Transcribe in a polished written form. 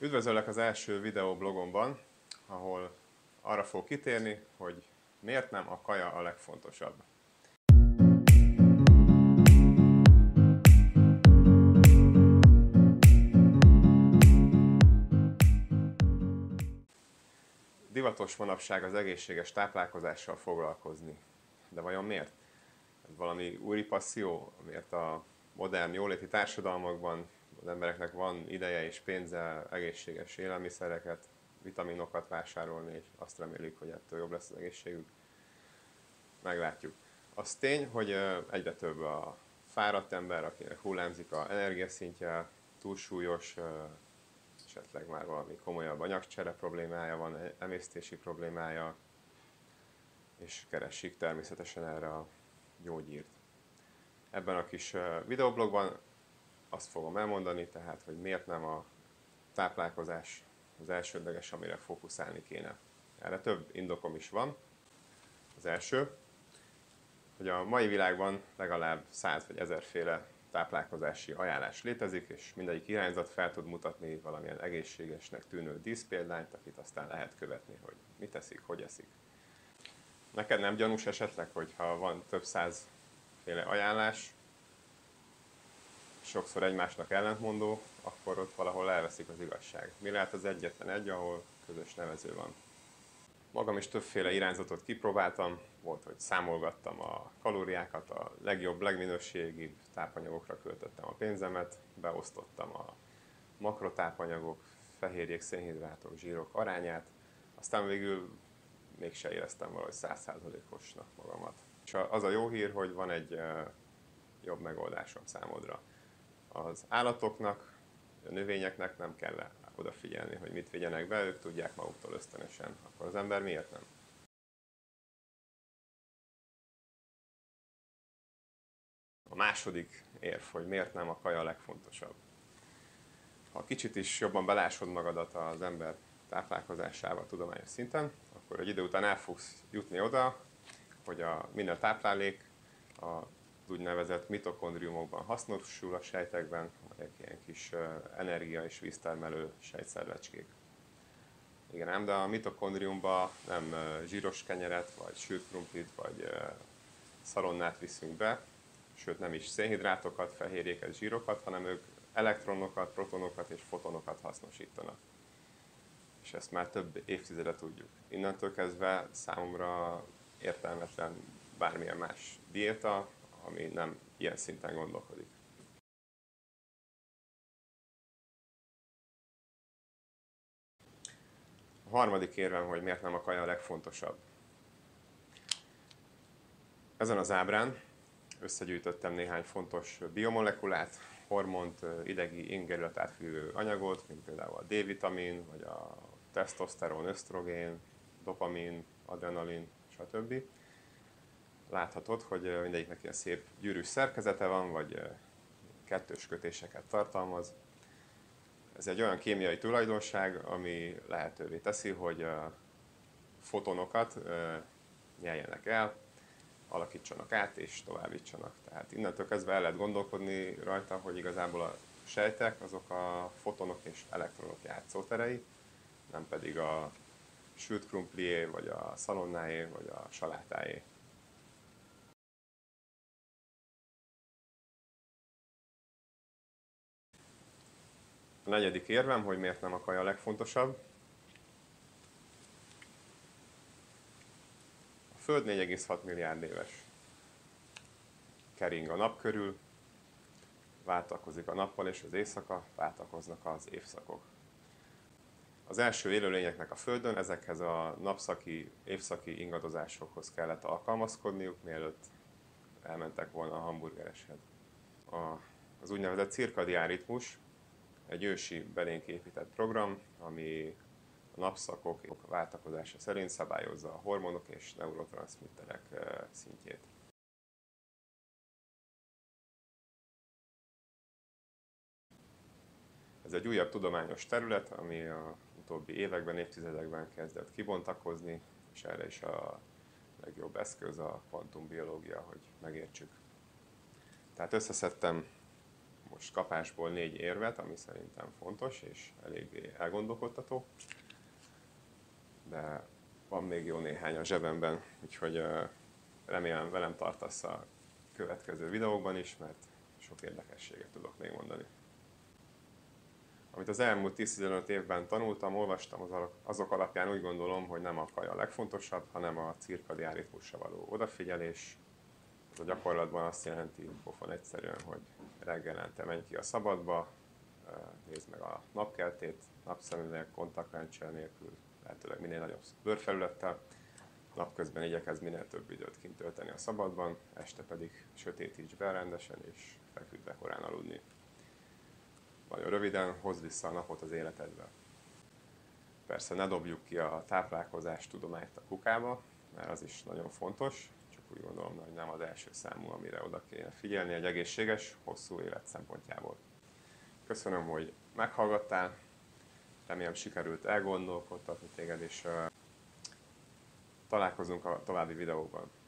Üdvözöllek az első videoblogomban, ahol arra fog kitérni, hogy miért nem a kaja a legfontosabb. Divatos manapság az egészséges táplálkozással foglalkozni. De vajon miért? Ez valami úri passzió, miért a modern jóléti társadalmakban az embereknek van ideje és pénze egészséges élelmiszereket, vitaminokat vásárolni, és azt remélik, hogy ettől jobb lesz az egészségük. Meglátjuk. Az tény, hogy egyre több a fáradt ember, akinek hullámzik az energiaszintje, túlsúlyos, esetleg már valami komolyabb anyagcsere problémája van, emésztési problémája, és keresik természetesen erre a gyógyírt. Ebben a kis videoblogban azt fogom elmondani, tehát, hogy miért nem a táplálkozás az elsődleges, amire fókuszálni kéne. Erre több indokom is van. Az első, hogy a mai világban legalább 100 vagy 1000 féle táplálkozási ajánlás létezik, és mindegyik irányzat fel tud mutatni valamilyen egészségesnek tűnő díszpéldányt, akit aztán lehet követni, hogy mit eszik, hogy eszik. Neked nem gyanús esetleg, hogyha van több 100 féle ajánlás, sokszor egymásnak ellentmondó, akkor ott valahol elveszik az igazság. Mi lehet az egyetlen egy, ahol közös nevező van? Magam is többféle irányzatot kipróbáltam, volt, hogy számolgattam a kalóriákat, a legjobb, legminőségibb tápanyagokra költöttem a pénzemet, beosztottam a makrotápanyagok, fehérjék, szénhidrátok, zsírok arányát, aztán végül mégse éreztem valahogy 100%-osnak magamat. És az a jó hír, hogy van egy jobb megoldásom számodra. Az állatoknak, a növényeknek nem kell odafigyelni, hogy mit vigyenek be, ők tudják maguktól ösztönösen. Akkor az ember miért nem? A második érv, hogy miért nem a kaja a legfontosabb. Ha kicsit is jobban belásod magadat az ember táplálkozásába tudományos szinten, akkor egy idő után el fogsz jutni oda, hogy minden táplálék az úgynevezett mitokondriumokban hasznosul a sejtekben, amelyek ilyen kis energia- és víztermelő sejtszervecskék. Igen ám, de a mitokondriumban nem zsíros kenyeret, vagy sült krumplit, vagy szalonnát viszünk be, sőt nem is szénhidrátokat, fehérjéket, zsírokat, hanem ők elektronokat, protonokat és fotonokat hasznosítanak. És ezt már több évtizede tudjuk. Innentől kezdve számomra értelmetlen bármilyen más diéta, ami nem ilyen szinten gondolkodik. A harmadik érvem, hogy miért nem a kaja a legfontosabb. Ezen az ábrán összegyűjtöttem néhány fontos biomolekulát, hormont, idegi ingerület átfűvő anyagot, mint például a D-vitamin, vagy a tesztoszteron, ösztrogén, dopamin, adrenalin, stb. Láthatod, hogy mindegyiknek ilyen szép gyűrűs szerkezete van, vagy kettős kötéseket tartalmaz. Ez egy olyan kémiai tulajdonság, ami lehetővé teszi, hogy fotonokat nyeljenek el, alakítsanak át és továbbítsanak. Tehát innentől kezdve el lehet gondolkodni rajta, hogy igazából a sejtek azok a fotonok és elektronok játszóterei, nem pedig a sült krumplié, vagy a szalonnáé, vagy a salátáé. A negyedik érvem, hogy miért nem a kaja a legfontosabb. A Föld 4,6 milliárd éves. Kering a nap körül, váltakozik a nappal és az éjszaka, váltakoznak az évszakok. Az első élőlényeknek a Földön ezekhez a napszaki, évszaki ingadozásokhoz kellett alkalmazkodniuk, mielőtt elmentek volna a hamburgereshez. Az úgynevezett cirkadián ritmus egy ősi belénk épített program, ami a napszakok váltakozása szerint szabályozza a hormonok és neurotranszmitterek szintjét. Ez egy újabb tudományos terület, ami a utóbbi években, évtizedekben kezdett kibontakozni, és erre is a legjobb eszköz a kvantumbiológia, hogy megértsük. Tehát összeszedtem most kapásból 4 érvet, ami szerintem fontos és eléggé elgondolkodtató, de van még jó néhány a zsebemben, úgyhogy remélem velem tartasz a következő videókban is, mert sok érdekességet tudok még mondani. Amit az elmúlt 10-15 évben tanultam, olvastam, azok alapján úgy gondolom, hogy nem a kaja a legfontosabb, hanem a cirkadián ritmusra való odafigyelés. Ez a gyakorlatban azt jelenti, pofon egyszerűen, hogy reggelente menj ki a szabadba, nézd meg a napkeltét, napszemüveg, kontaktlencsel nélkül, lehetőleg minél nagyobb bőrfelülettel. Napközben igyekezz minél több időt kint tölteni a szabadban, este pedig sötétíts be rendesen és feküdj be korán aludni. Nagyon röviden, hozd vissza a napot az életedbe. Persze ne dobjuk ki a táplálkozás tudományt a kukába, mert az is nagyon fontos, csak úgy gondolom, hogy nem az első számú, amire oda kéne figyelni egy egészséges, hosszú élet szempontjából. Köszönöm, hogy meghallgattál, remélem sikerült elgondolkodtatni téged, és találkozunk a további videókban.